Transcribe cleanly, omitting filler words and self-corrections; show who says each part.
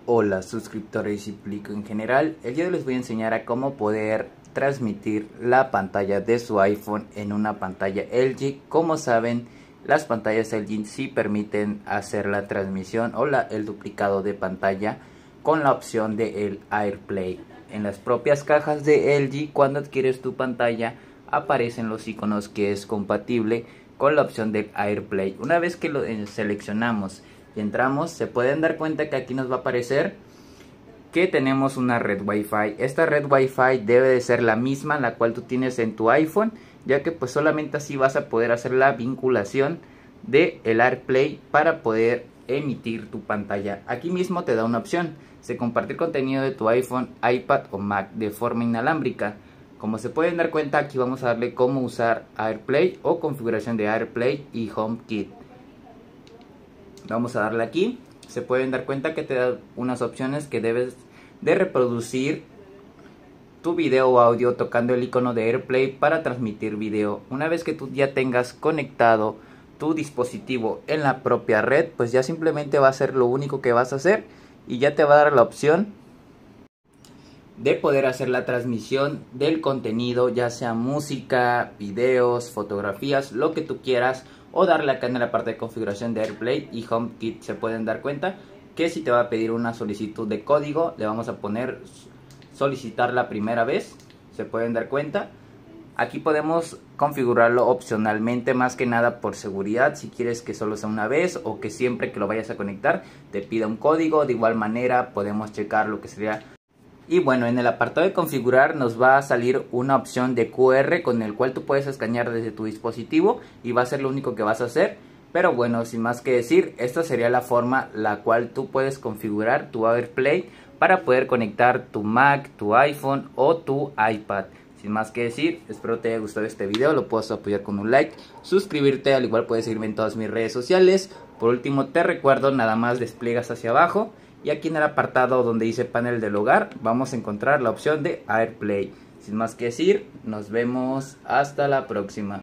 Speaker 1: Hola suscriptores y público en general, el día de hoy les voy a enseñar a cómo poder transmitir la pantalla de su iPhone en una pantalla LG. Como saben, las pantallas LG sí permiten hacer la transmisión o el duplicado de pantalla con la opción de el AirPlay. En las propias cajas de LG, cuando adquieres tu pantalla, aparecen los iconos que es compatible con la opción del AirPlay. Una vez que lo seleccionamos y entramos, se pueden dar cuenta que aquí nos va a aparecer que tenemos una red Wi-Fi. Esta red Wi-Fi debe de ser la misma la cual tú tienes en tu iPhone, ya que pues solamente así vas a poder hacer la vinculación de el AirPlay para poder emitir tu pantalla. Aquí mismo te da una opción de compartir contenido de tu iPhone, iPad o Mac de forma inalámbrica. Como se pueden dar cuenta, aquí vamos a darle cómo usar AirPlay o configuración de AirPlay y HomeKit. Vamos a darle aquí. Se pueden dar cuenta que te da unas opciones que debes de reproducir tu video o audio tocando el icono de AirPlay para transmitir video. Una vez que tú ya tengas conectado tu dispositivo en la propia red, pues ya simplemente va a ser lo único que vas a hacer y ya te va a dar la opción de poder hacer la transmisión del contenido, ya sea música, videos, fotografías, lo que tú quieras, o darle acá en la parte de configuración de AirPlay y HomeKit. Se pueden dar cuenta que si te va a pedir una solicitud de código, le vamos a poner solicitar la primera vez. Se pueden dar cuenta. Aquí podemos configurarlo opcionalmente, más que nada por seguridad, si quieres que solo sea una vez o que siempre que lo vayas a conectar te pida un código. De igual manera podemos checar lo que sería. Y bueno, en el apartado de configurar nos va a salir una opción de QR con el cual tú puedes escanear desde tu dispositivo y va a ser lo único que vas a hacer. Pero bueno, sin más que decir, esta sería la forma la cual tú puedes configurar tu AirPlay para poder conectar tu Mac, tu iPhone o tu iPad. Sin más que decir, espero te haya gustado este video, lo puedes apoyar con un like, suscribirte, al igual puedes seguirme en todas mis redes sociales. Por último te recuerdo, nada más despliegas hacia abajo y aquí en el apartado donde dice panel del hogar vamos a encontrar la opción de AirPlay. Sin más que decir, nos vemos hasta la próxima.